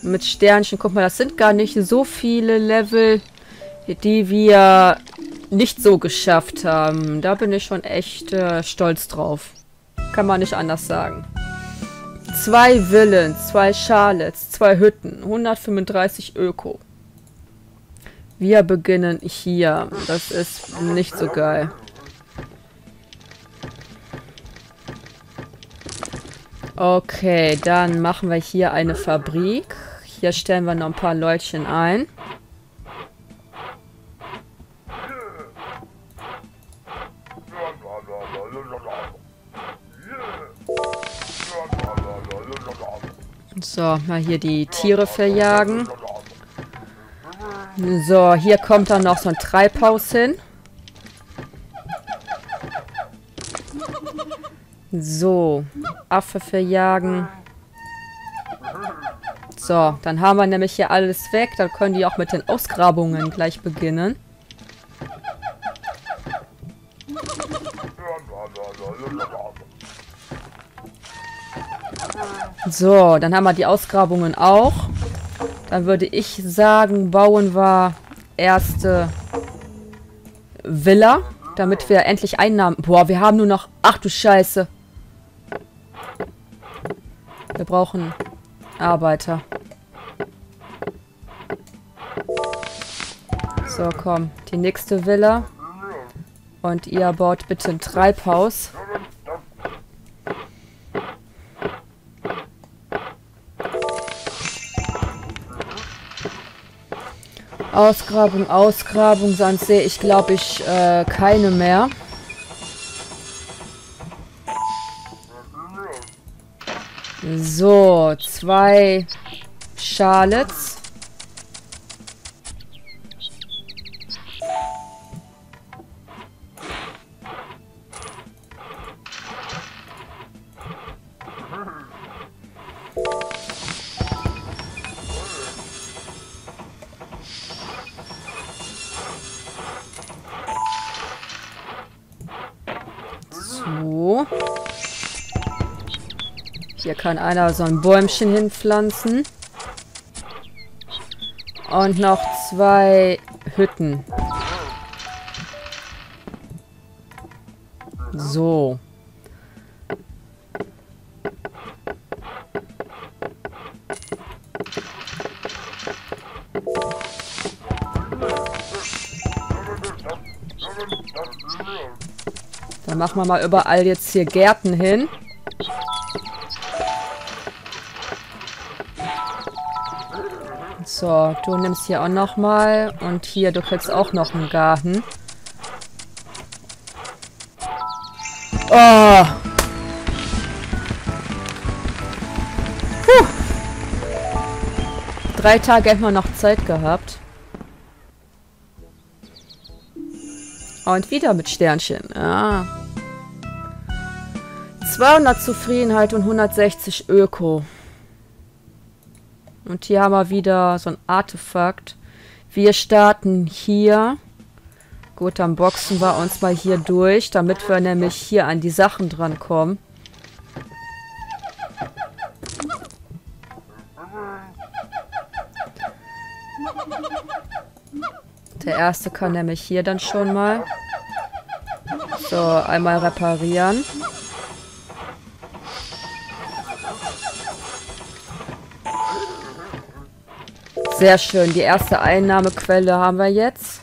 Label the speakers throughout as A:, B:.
A: mit Sternchen. Guck mal, das sind gar nicht so viele Level, die wir nicht so geschafft haben. Da bin ich schon echt stolz drauf. Kann man nicht anders sagen. 2 Villen, 2 Charlottes, 2 Hütten, 135 Öko. Wir beginnen hier. Das ist nicht so geil. Okay, dann machen wir hier eine Fabrik. Hier stellen wir noch ein paar Leutchen ein. So, mal hier die Tiere verjagen. So, hier kommt dann noch so ein Treibhaus hin. So, Affe verjagen. So, dann haben wir nämlich hier alles weg. Dann können die auch mit den Ausgrabungen gleich beginnen. So, dann haben wir die Ausgrabungen auch. Dann würde ich sagen, bauen wir erste Villa, damit wir endlich Einnahmen... Boah, wir haben nur noch... Ach du Scheiße. Wir brauchen Arbeiter. So, komm. Die nächste Villa. Und ihr baut bitte ein Treibhaus. Ausgrabung, Ausgrabung, sonst sehe ich, glaube ich, keine mehr. So, 2 Charlottes. So. Hier kann einer so ein Bäumchen hinpflanzen. Und noch 2 Hütten. So. Dann machen wir mal überall jetzt hier Gärten hin. So, du nimmst hier auch noch mal. Und hier, du kriegst auch noch einen Garten. Oh! Puh. 3 Tage hätten wir noch Zeit gehabt. Und wieder mit Sternchen. Ah. 200 Zufriedenheit und 160 Öko. Und hier haben wir wieder so ein Artefakt. Wir starten hier. Gut, dann boxen wir uns mal hier durch, damit wir nämlich hier an die Sachen dran kommen. Der erste kann nämlich hier dann schon mal. So, einmal reparieren. Sehr schön, die erste Einnahmequelle haben wir jetzt.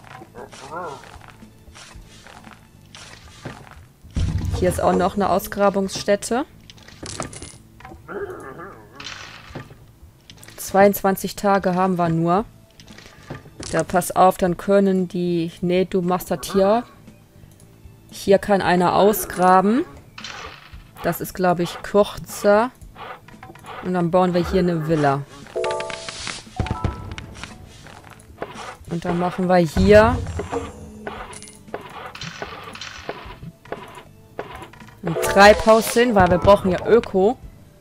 A: Hier ist auch noch eine Ausgrabungsstätte. 22 Tage haben wir nur. Da pass auf, dann können die... Nee, du machst das hier. Hier kann einer ausgraben. Das ist, glaube ich, kürzer. Und dann bauen wir hier eine Villa. Und dann machen wir hier ein Treibhaus hin, weil wir brauchen ja Öko.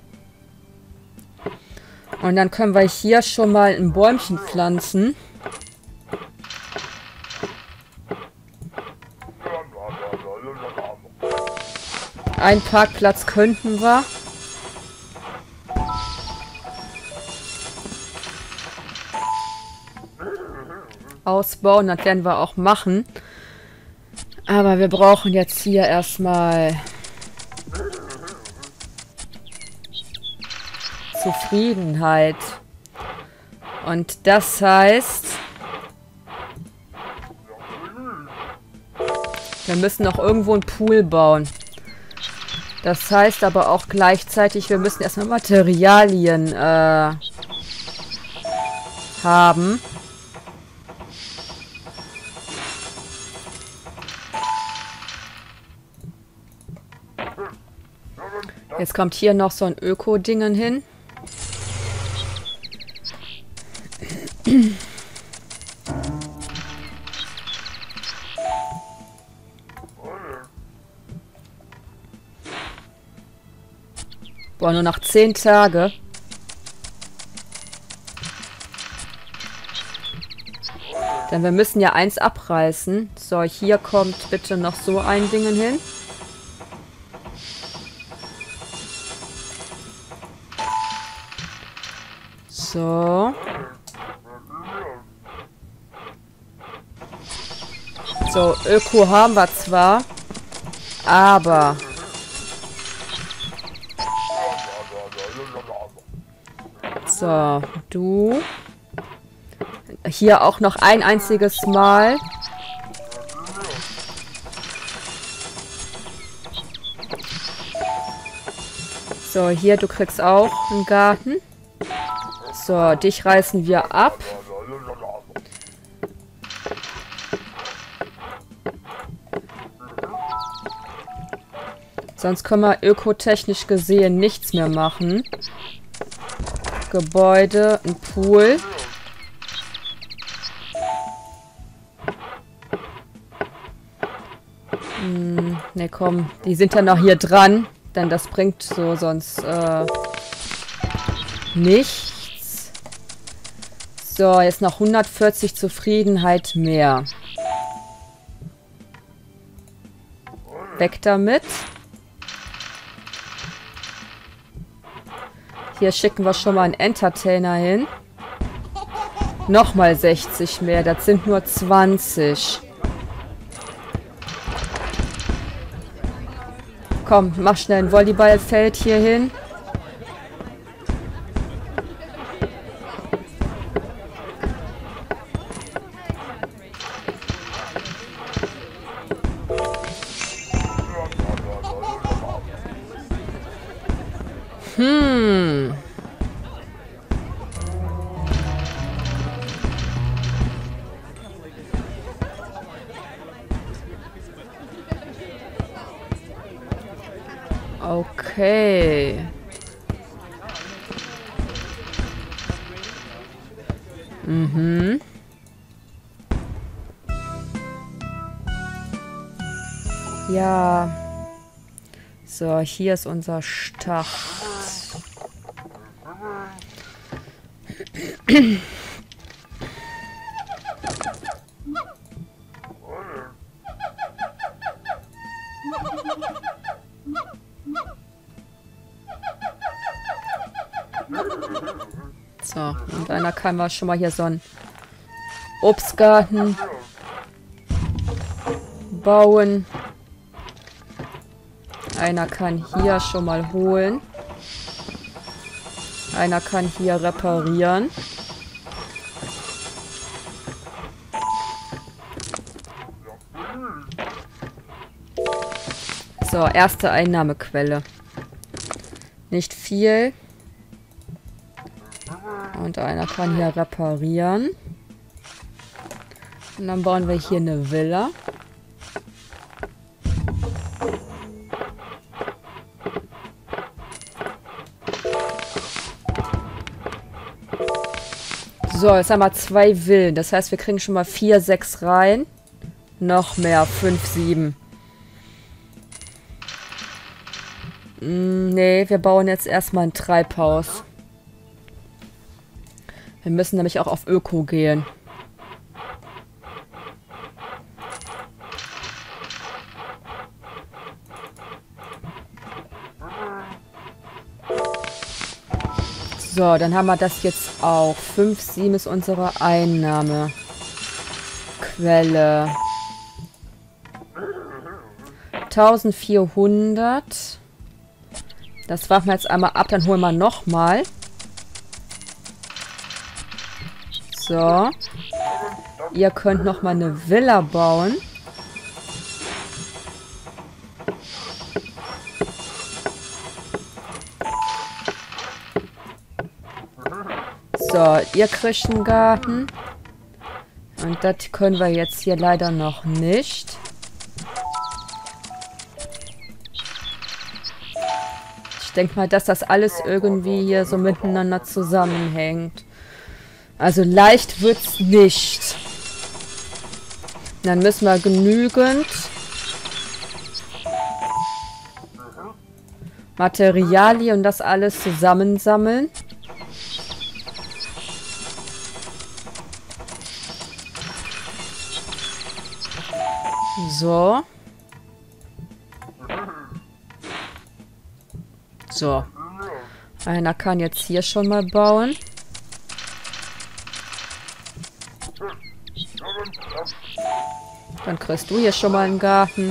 A: Und dann können wir hier schon mal ein Bäumchen pflanzen. Einen Parkplatz könnten wir. ausbauen. Das werden wir auch machen. Aber wir brauchen jetzt hier erstmal Zufriedenheit. Und das heißt, wir müssen noch irgendwo einen Pool bauen. Das heißt aber auch gleichzeitig, wir müssen erstmal Materialien haben. Jetzt kommt hier noch so ein Öko-Dingen hin. Boah, nur noch 10 Tage. Denn wir müssen ja eins abreißen. So, hier kommt bitte noch so ein Ding hin. So. So, Öko haben wir zwar, aber so, du hier auch noch ein einziges Mal. So, hier, du kriegst auch einen Garten. So, dich reißen wir ab. Sonst können wir ökotechnisch gesehen nichts mehr machen. Gebäude, ein Pool. Ne, komm, die sind ja noch hier dran. Denn das bringt so sonst nichts. So, jetzt noch 140 Zufriedenheit mehr. Weg damit. Hier schicken wir schon mal einen Entertainer hin. Nochmal 60 mehr. Das sind nur 20. Komm, mach schnell ein Volleyballfeld hier hin. Okay. Mhm. Ja. So, hier ist unser Start. So, und einer kann wir schon mal hier so einen Obstgarten bauen. Einer kann hier schon mal holen. Einer kann hier reparieren. So, erste Einnahmequelle. Nicht viel. Und einer kann hier reparieren. Und dann bauen wir hier eine Villa. So, jetzt haben wir 2 Villen. Das heißt, wir kriegen schon mal 4, 6 rein. Noch mehr, 5, 7. Nee, wir bauen jetzt erstmal ein Treibhaus. Wir müssen nämlich auch auf Öko gehen. So, dann haben wir das jetzt auch. 5, 7 ist unsere Einnahme. Quelle. 1400. Das warten wir jetzt einmal ab, dann holen wir nochmal. So. Ihr könnt nochmal eine Villa bauen. So, ihr kriegt einen Garten. Und das können wir jetzt hier leider noch nicht. Ich denke mal, dass das alles irgendwie hier so miteinander zusammenhängt. Also leicht wird's nicht. Dann müssen wir genügend Materialien und das alles zusammensammeln. So. So. Einer kann jetzt hier schon mal bauen. Dann kriegst du hier schon mal einen Garten.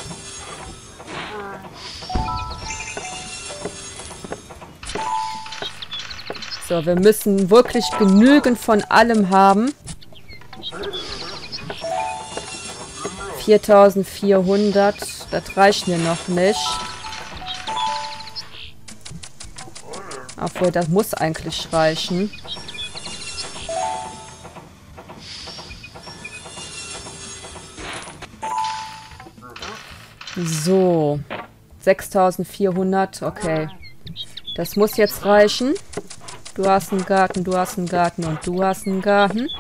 A: So, wir müssen wirklich genügend von allem haben. 4400, das reicht mir noch nicht. Obwohl, das muss eigentlich reichen. So. 6400, okay. Das muss jetzt reichen. Du hast einen Garten, du hast einen Garten und du hast einen Garten.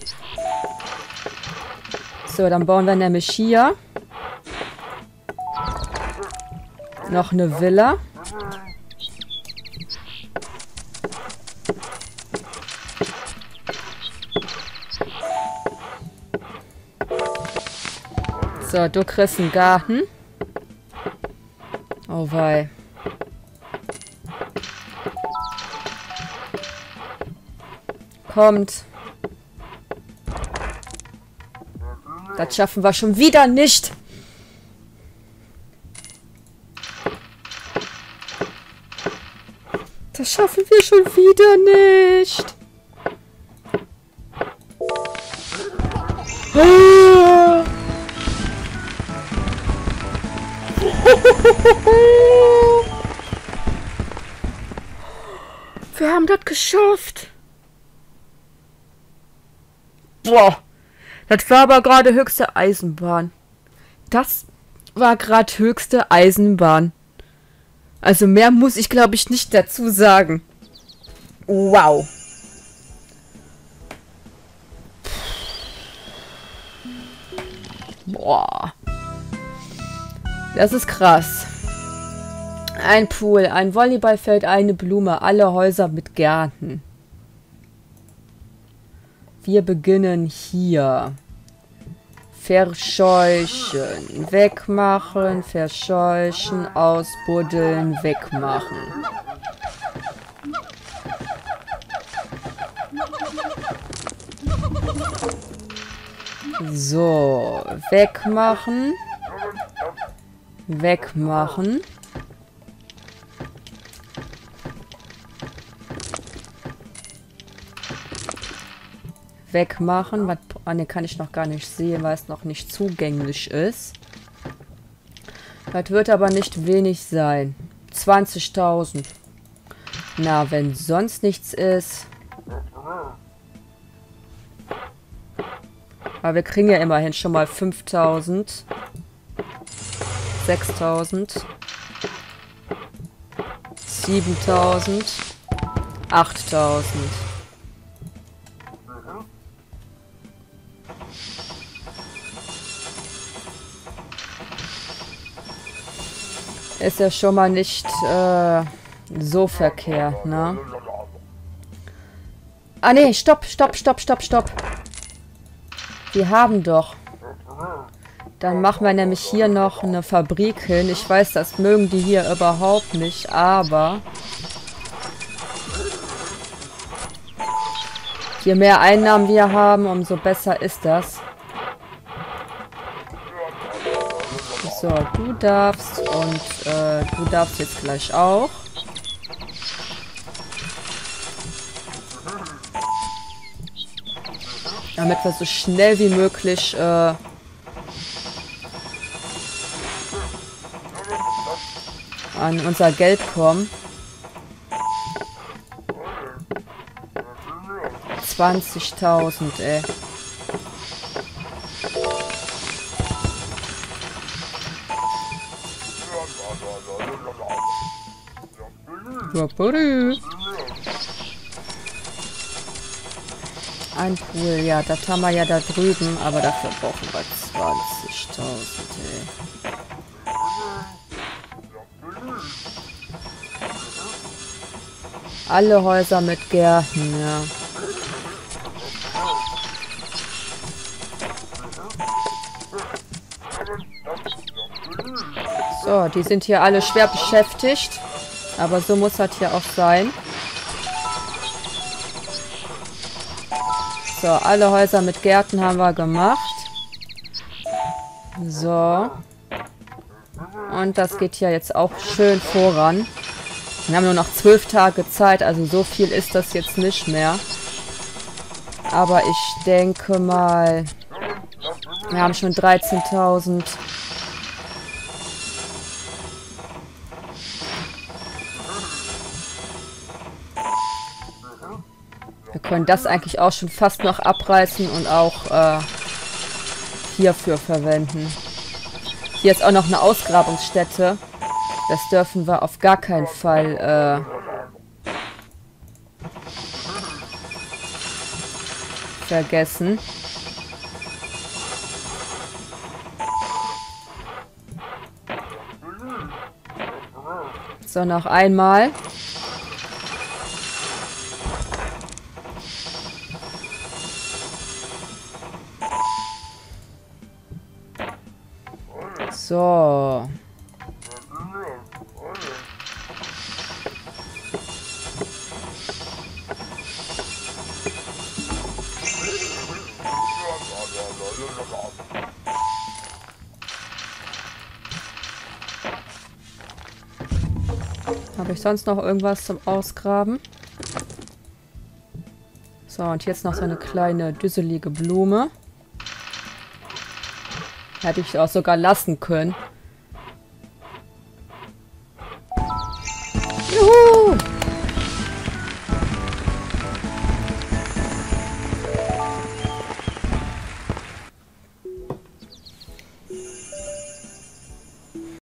A: So, dann bauen wir nämlich hier noch eine Villa. So, du kriegst einen Garten. Oh wei. Kommt. Das schaffen wir schon wieder nicht. Das schaffen wir schon wieder nicht. Wir haben das geschafft. Boah. Das war aber gerade höchste Eisenbahn. Das war gerade höchste Eisenbahn. Also mehr muss ich, glaube ich, nicht dazu sagen. Wow. Boah. Das ist krass. Ein Pool, ein Volleyballfeld, eine Blume, alle Häuser mit Gärten. Wir beginnen hier. Verscheuchen, wegmachen, verscheuchen, ausbuddeln, wegmachen. So, wegmachen. Wegmachen. Wegmachen. Was, ne, kann ich noch gar nicht sehen, weil es noch nicht zugänglich ist. Das wird aber nicht wenig sein. 20.000. Na, wenn sonst nichts ist. Aber wir kriegen ja immerhin schon mal 5.000. 6.000. 7.000. 8.000. Ist ja schon mal nicht so verkehrt, ne? Ah ne, stopp. Wir haben doch. Dann machen wir nämlich hier noch eine Fabrik hin. Ich weiß, das mögen die hier überhaupt nicht, aber je mehr Einnahmen wir haben, umso besser ist das. So, du darfst und du darfst jetzt gleich auch. Damit wir so schnell wie möglich an unser Geld kommen. 20.000, ey. Ein Pool, ja, das haben wir ja da drüben, aber dafür brauchen wir 20.000, ey. Alle Häuser mit Gärten, ja. So, die sind hier alle schwer beschäftigt. Aber so muss das hier auch sein. So, alle Häuser mit Gärten haben wir gemacht. So. Und das geht hier jetzt auch schön voran. Wir haben nur noch 12 Tage Zeit, also so viel ist das jetzt nicht mehr. Aber ich denke mal, wir haben schon 13.000. Wir können das eigentlich auch schon fast noch abreißen und auch hierfür verwenden. Hier ist auch noch eine Ausgrabungsstätte. Das dürfen wir auf gar keinen Fall vergessen. So, noch einmal. So. Habe ich sonst noch irgendwas zum Ausgraben? So, und jetzt noch so eine kleine düsselige Blume. Hätte ich auch sogar lassen können.